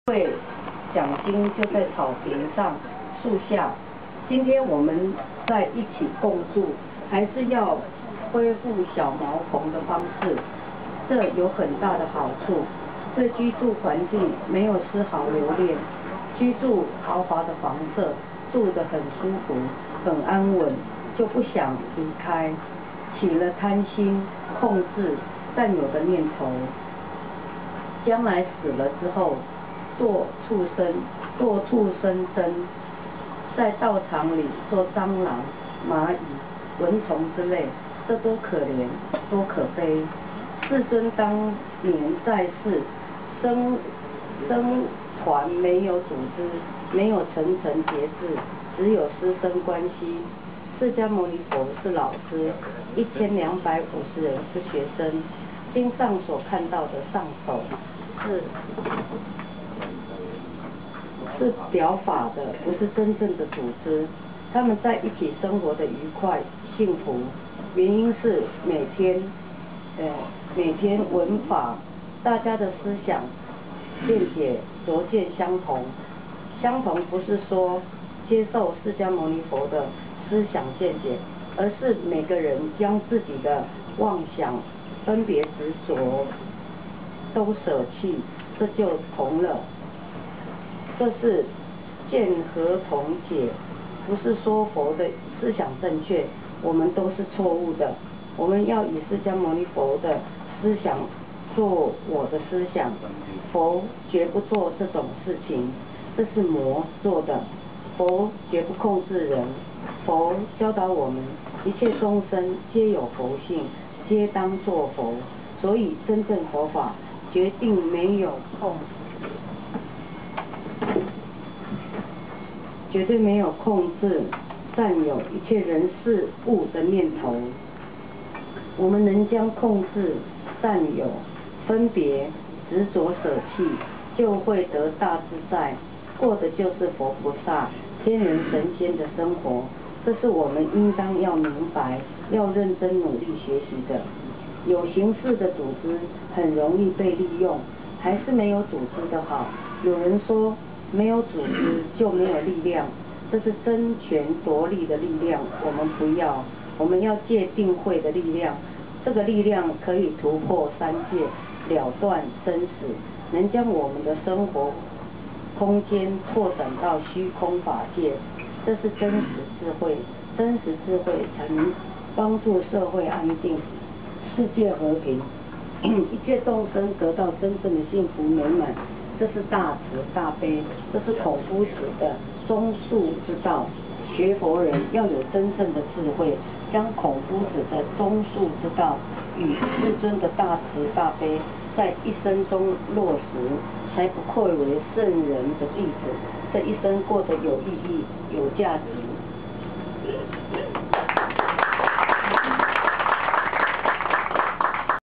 会奖金就在草坪上、树下。今天我们在一起共住，还是要恢复小茅棚的方式，这有很大的好处。这居住环境没有丝毫留恋，居住豪华的房舍，住得很舒服、很安稳，就不想离开，起了贪心、控制、占有的念头。将来死了之后，做畜生身，在道场里做蟑螂、蚂蚁、蚊虫之类，这多可怜，多可悲！世尊当年在世，僧团没有组织，没有层层节制，只有师生关系。释迦牟尼佛是老师，1250人是学生。经上所看到的上首是表法的，不是真正的组织。他们在一起生活的愉快、幸福，原因是每天闻法，大家的思想、见解、着见相同。相同不是说接受释迦牟尼佛的思想见解，而是每个人将自己的妄想、分别执着都舍弃，这就同了。这是见合同解，不是说佛的思想正确，我们都是错误的。我们要以释迦牟尼佛的思想做我的思想，佛绝不做这种事情，这是魔做的。佛绝不控制人，佛教导我们，一切众生皆有佛性，皆当作佛。所以真正佛法决定没有绝对没有控制、占有一切人事物的念头。我们能将控制、占有、分别、执着舍弃，就会得大自在，过的就是佛菩萨、天人神仙的生活。这是我们应当要明白、要认真努力学习的。有形式的组织很容易被利用，还是没有组织的好。有人说没有组织就没有力量，这是争权夺利的力量，我们不要。我们要借定慧的力量，这个力量可以突破三界，了断生死，能将我们的生活空间拓展到虚空法界。这是真实智慧，真实智慧才能帮助社会安定，世界和平，一切众生得到真正的幸福美满。这是大慈大悲，这是孔夫子的中恕之道。学佛人要有真正的智慧，将孔夫子的中恕之道与世尊的大慈大悲在一生中落实，才不愧为圣人的弟子。这一生过得有意义、有价值。